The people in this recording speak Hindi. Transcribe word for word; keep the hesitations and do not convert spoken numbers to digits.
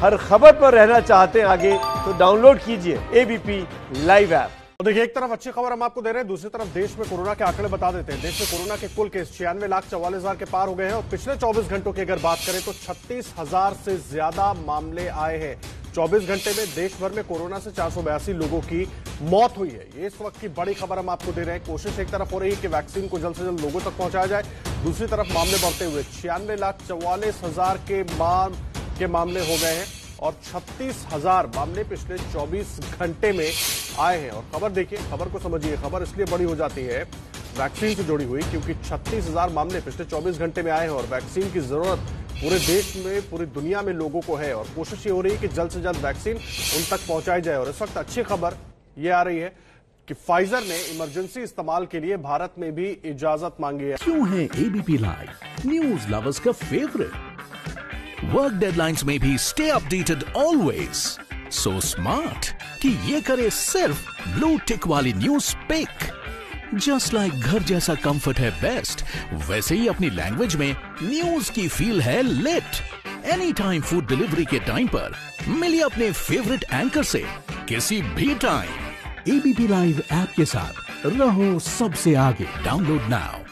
हर खबर पर रहना चाहते हैं आगे तो डाउनलोड कीजिए एबीपी लाइव ऐप। तो देखिए, एक तरफ अच्छी खबर हम आपको दे रहे हैं, दूसरी तरफ देश में कोरोना के आंकड़े बता देते हैं। देश में कोरोना के कुल केस छियानवे लाख चौवालीस हजार के पार हो गए हैं और पिछले चौबीस घंटों की अगर बात करें तो छत्तीस हजार से ज्यादा मामले आए हैं। चौबीस घंटे में देश भर में कोरोना से चार सौ बयासी लोगों की मौत हुई है। ये इस वक्त की बड़ी खबर हम आपको दे रहे हैं। कोशिश एक तरफ हो रही है कि वैक्सीन को जल्द से जल्द लोगों तक पहुंचाया जाए, दूसरी तरफ मामले बढ़ते हुए छियानवे लाख चौवालीस हजार के माम के मामले हो गए हैं और छत्तीस हजार मामले पिछले चौबीस घंटे में आए हैं। और खबर देखिए, खबर को समझिए, खबर इसलिए बड़ी हो जाती है वैक्सीन से जुड़ी हुई क्योंकि छत्तीस हजार मामले पिछले चौबीस घंटे में आए हैं और वैक्सीन की जरूरत पूरे देश में, पूरी दुनिया में लोगों को है और कोशिश ये हो रही है कि जल्द से जल्द वैक्सीन उन तक पहुंचाई जाए। और इस वक्त अच्छी खबर ये आ रही है कि फाइजर ने इमरजेंसी इस्तेमाल के लिए भारत में भी इजाजत मांगी है। क्यों है एबीपी लाइव न्यूज लवर्स का फेवरेट? वर्क डेडलाइंस में भी stay updated always. So smart कि ये करे सिर्फ ब्लू टिक वाली न्यूज पिक। जस्ट लाइक घर जैसा कंफर्ट है बेस्ट, वैसे ही अपनी लैंग्वेज में न्यूज की फील है lit. Any time food delivery के टाइम पर मिलिए अपने फेवरेट एंकर से किसी भी टाइम। एबीपी लाइव ऐप के साथ रहो सबसे आगे। Download now.